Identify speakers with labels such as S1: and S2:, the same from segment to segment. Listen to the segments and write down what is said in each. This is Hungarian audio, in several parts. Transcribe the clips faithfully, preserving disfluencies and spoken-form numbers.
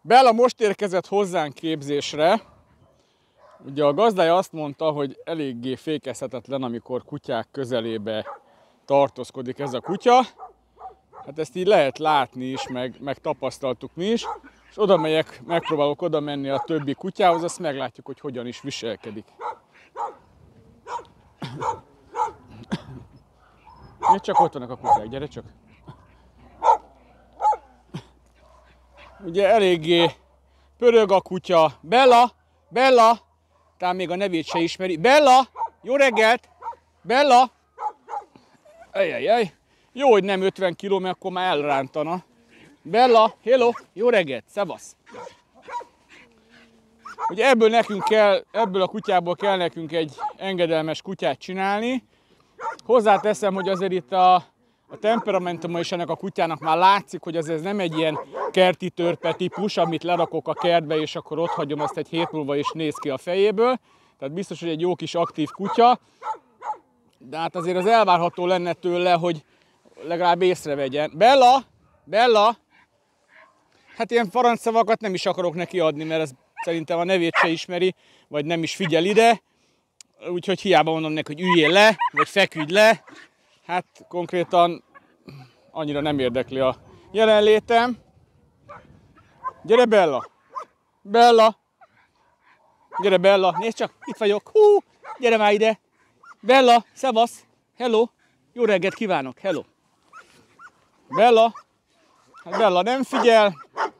S1: Bella most érkezett hozzánk képzésre. Ugye a gazdája azt mondta, hogy eléggé fékezhetetlen, amikor kutyák közelébe tartózkodik ez a kutya. Hát ezt így lehet látni is, meg, meg tapasztaltuk mi is. És oda megyek, megpróbálok oda menni a többi kutyához, azt meglátjuk, hogy hogyan is viselkedik. Még csak ott vannak a kutyák, gyere csak! Ugye eléggé pörög a kutya. Bella! Bella! Talán még a nevét se ismeri. Bella! Jó reggelt! Bella! Ajajaj! Jó, hogy nem ötven kiló, mert akkor már elrántana. Bella! Hello! Jó reggelt! Szevasz! Ugye ebből nekünk kell, ebből a kutyából kell nekünk egy engedelmes kutyát csinálni. Hozzáteszem, hogy azért itt a, a temperamentuma is ennek a kutyának már látszik, hogy ez, ez nem egy ilyen kerti törpe típus, amit lerakok a kertbe, és akkor ott hagyom azt egy hét múlva, és néz ki a fejéből. Tehát biztos, hogy egy jó kis aktív kutya. De hát azért az elvárható lenne tőle, hogy legalább észrevegyen. Bella! Bella! Hát ilyen parancsszavakat nem is akarok neki adni, mert ez szerintem a nevét se ismeri, vagy nem is figyel ide. Úgyhogy hiába mondom neki, hogy üljél le, vagy feküdj le. Hát konkrétan annyira nem érdekli a jelenlétem. Gyere Bella! Bella! Gyere Bella! Nézd csak, itt vagyok! Hú! Gyere már ide! Bella! Szevasz! Hello! Jó reggelt kívánok! Hello! Bella! Hát Bella nem figyel.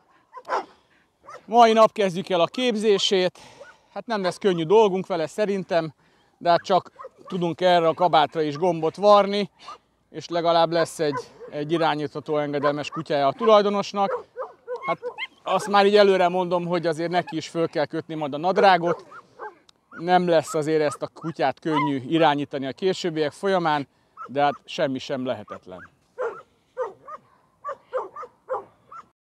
S1: Mai nap kezdjük el a képzését. Hát nem lesz könnyű dolgunk vele szerintem, de hát csak tudunk erre a kabátra is gombot varni, és legalább lesz egy, egy irányítható engedelmes kutyája a tulajdonosnak. Hát azt már így előre mondom, hogy azért neki is föl kell kötni majd a nadrágot. Nem lesz azért ezt a kutyát könnyű irányítani a későbbiek folyamán, de hát semmi sem lehetetlen.